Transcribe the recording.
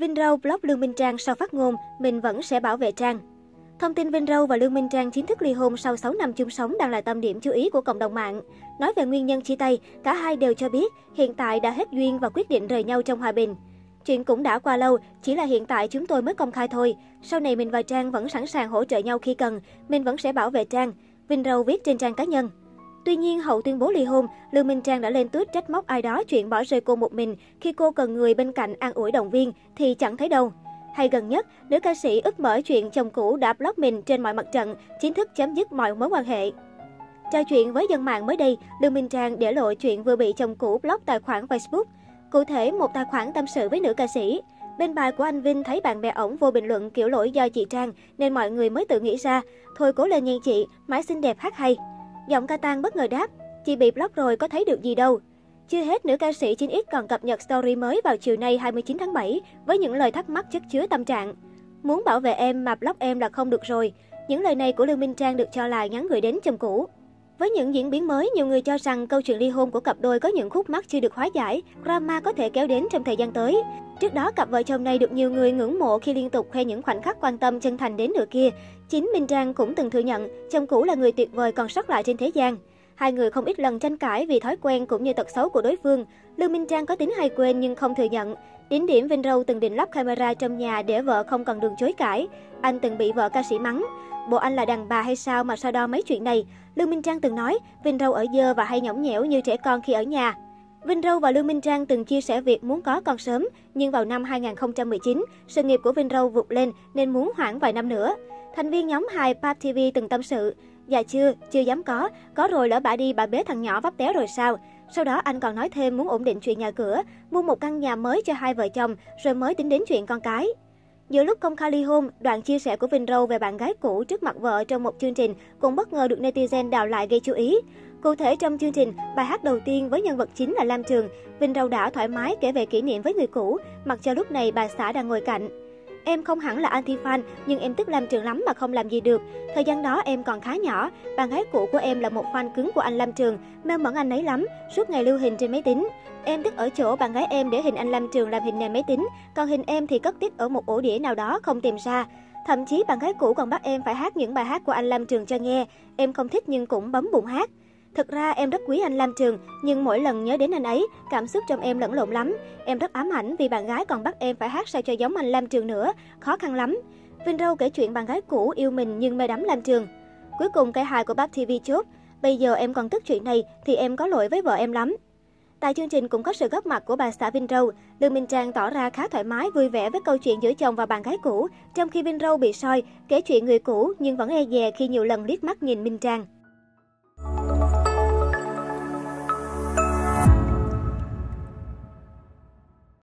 Vin Râu block Lương Minh Trang sau phát ngôn, mình vẫn sẽ bảo vệ Trang. Thông tin Vin Râu và Lương Minh Trang chính thức ly hôn sau 6 năm chung sống đang là tâm điểm chú ý của cộng đồng mạng. Nói về nguyên nhân chia tay, cả hai đều cho biết hiện tại đã hết duyên và quyết định rời nhau trong hòa bình. Chuyện cũng đã qua lâu, chỉ là hiện tại chúng tôi mới công khai thôi. Sau này mình và Trang vẫn sẵn sàng hỗ trợ nhau khi cần, mình vẫn sẽ bảo vệ Trang, Vin Râu viết trên trang cá nhân. Tuy nhiên, hậu tuyên bố ly hôn, Lương Minh Trang đã lên tweet trách móc ai đó chuyện bỏ rơi cô một mình khi cô cần người bên cạnh an ủi động viên thì chẳng thấy đâu. Hay gần nhất, nữ ca sĩ ức mở chuyện chồng cũ đã block mình trên mọi mặt trận, chính thức chấm dứt mọi mối quan hệ. Trò chuyện với dân mạng mới đây, Lương Minh Trang để lộ chuyện vừa bị chồng cũ block tài khoản Facebook. Cụ thể, một tài khoản tâm sự với nữ ca sĩ. Bên bài của anh Vinh thấy bạn bè ổng vô bình luận kiểu lỗi do chị Trang nên mọi người mới tự nghĩ ra, thôi cố lên nha chị, mãi xinh đẹp hát hay. Giọng ca tang bất ngờ đáp, chị bị block rồi có thấy được gì đâu. Chưa hết, nữ ca sĩ 9X còn cập nhật story mới vào chiều nay 29 tháng 7 với những lời thắc mắc chất chứa tâm trạng. Muốn bảo vệ em mà block em là không được rồi. Những lời này của Lương Minh Trang được cho là nhắn gửi đến chồng cũ. Với những diễn biến mới, nhiều người cho rằng câu chuyện ly hôn của cặp đôi có những khúc mắc chưa được hóa giải, drama có thể kéo đến trong thời gian tới. Trước đó, cặp vợ chồng này được nhiều người ngưỡng mộ khi liên tục khoe những khoảnh khắc quan tâm chân thành đến nửa kia. Chính Minh Trang cũng từng thừa nhận chồng cũ là người tuyệt vời còn sót lại trên thế gian. Hai người không ít lần tranh cãi vì thói quen cũng như tật xấu của đối phương. Lương Minh Trang có tính hay quên nhưng không thừa nhận. Đến điểm Vin Râu từng định lắp camera trong nhà để vợ không còn đường chối cãi. Anh từng bị vợ ca sĩ mắng. Bộ anh là đàn bà hay sao mà so đo mấy chuyện này? Lương Minh Trang từng nói, Vin Râu ở dơ và hay nhõng nhẽo như trẻ con khi ở nhà. Vin Râu và Lương Minh Trang từng chia sẻ việc muốn có con sớm, nhưng vào năm 2019, sự nghiệp của Vin Râu vụt lên nên muốn hoãn vài năm nữa. Thành viên nhóm hài Pap TV từng tâm sự, dạ chưa dám có rồi lỡ bả đi bà bế thằng nhỏ vấp té rồi sao? Sau đó anh còn nói thêm muốn ổn định chuyện nhà cửa, mua một căn nhà mới cho hai vợ chồng rồi mới tính đến chuyện con cái. Giữa lúc công khai ly hôn, đoạn chia sẻ của Vin Râu về bạn gái cũ trước mặt vợ trong một chương trình cũng bất ngờ được netizen đào lại gây chú ý. Cụ thể trong chương trình, bài hát đầu tiên với nhân vật chính là Lam Trường, Vin Râu đã thoải mái kể về kỷ niệm với người cũ, mặc cho lúc này bà xã đang ngồi cạnh. Em không hẳn là anti-fan, nhưng em tức Lam Trường lắm mà không làm gì được. Thời gian đó em còn khá nhỏ, bạn gái cũ của em là một fan cứng của anh Lam Trường, mê mẩn anh ấy lắm, suốt ngày lưu hình trên máy tính. Em tức ở chỗ bạn gái em để hình anh Lam Trường làm hình nền máy tính, còn hình em thì cất tiếc ở một ổ đĩa nào đó không tìm ra. Thậm chí bạn gái cũ còn bắt em phải hát những bài hát của anh Lam Trường cho nghe, em không thích nhưng cũng bấm bụng hát. Thực ra em rất quý anh Lam Trường, nhưng mỗi lần nhớ đến anh ấy, cảm xúc trong em lẫn lộn lắm. Em rất ám ảnh vì bạn gái còn bắt em phải hát sao cho giống anh Lam Trường nữa, khó khăn lắm. Vin Râu kể chuyện bạn gái cũ yêu mình nhưng mê đắm Lam Trường. Cuối cùng cái hài của Pap TV chốt, bây giờ em còn tức chuyện này thì em có lỗi với vợ em lắm. Tại chương trình cũng có sự góp mặt của bà xã Vin Râu, Lương Minh Trang tỏ ra khá thoải mái vui vẻ với câu chuyện giữa chồng và bạn gái cũ, trong khi Vin Râu bị soi, kể chuyện người cũ nhưng vẫn e dè khi nhiều lần liếc mắt nhìn Minh Trang.